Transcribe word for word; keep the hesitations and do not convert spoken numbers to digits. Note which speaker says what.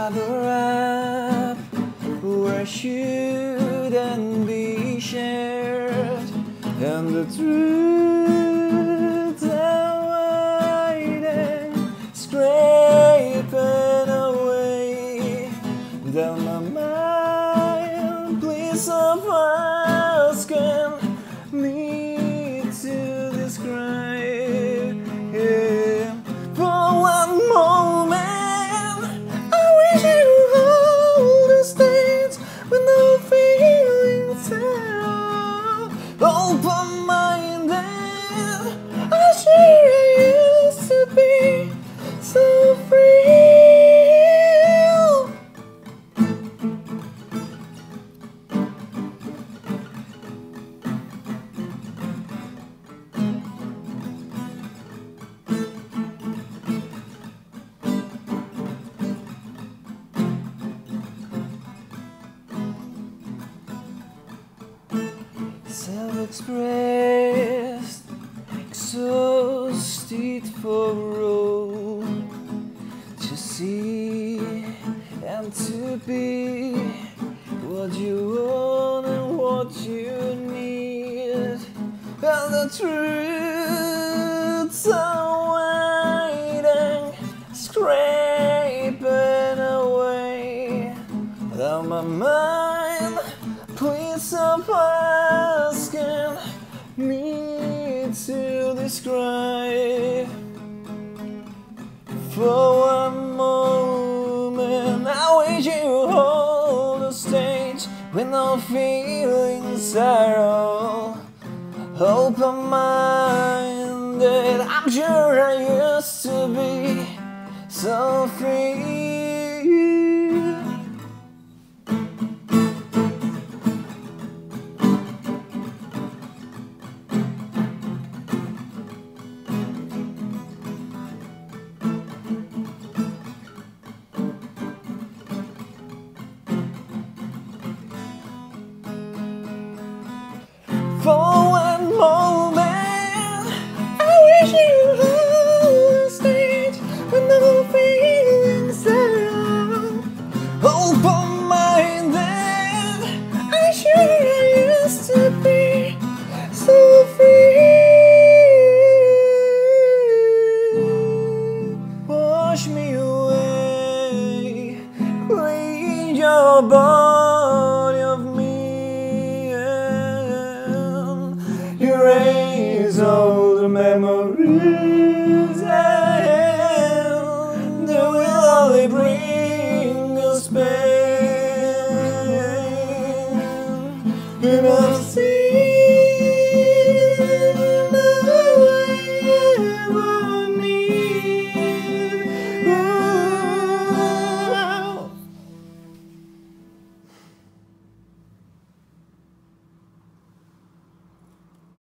Speaker 1: cover up where shouldn't be shared, and the truth avoiding, scraping away down my mind. Please stop asking me to describe, yeah. For one moment I wish you hold the stage with no feelings at all. Open-minded, I sure I used to be so free. Self-expressed, exhausted for all to see and to be what you want and what you need, and the truth's waiting, scraping away down my mind. Please stop asking me to describe. For one moment I wish you hold the stage with no feelings at all. Open-minded, I'm sure I used to be so free. For one moment I wish you hold the stage with no feelings at all. Open-minded, I'm sure I used to be so free. Wash me away, clean your body of me, erase all the memories